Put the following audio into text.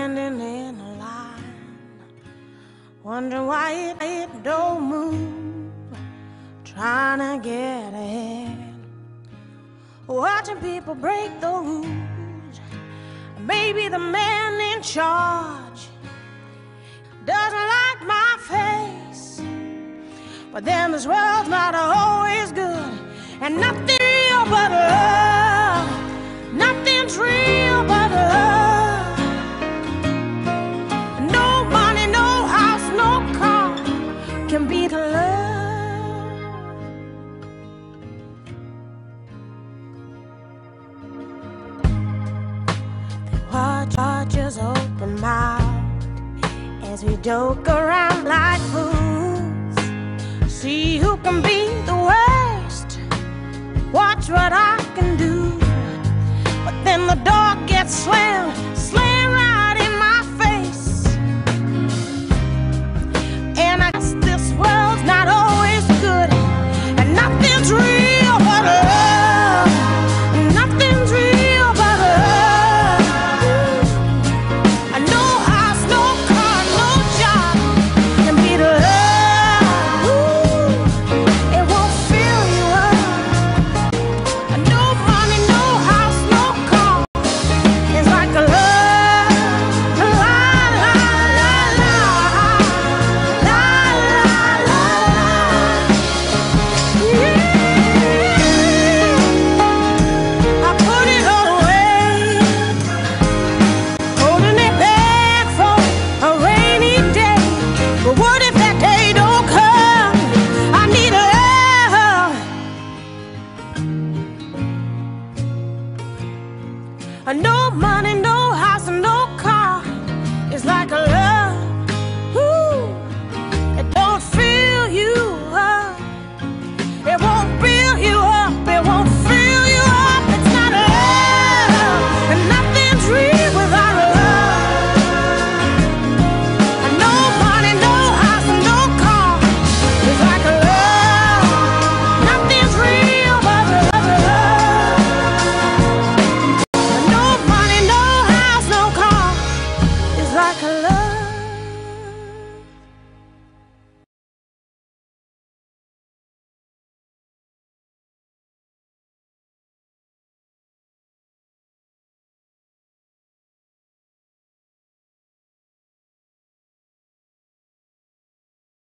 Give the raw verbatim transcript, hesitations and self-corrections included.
standing in a line, wondering why it, it don't move, trying to get ahead, watching people break the rules. Maybe the man in charge doesn't like my face, but then this world's not always good, and nothing real but love, nothing's real but love. No money, no house, no car can beat love. They watch, watch us open mouth as we joke around like fools. See who can be the worst, watch what I can do. But then the door gets slammed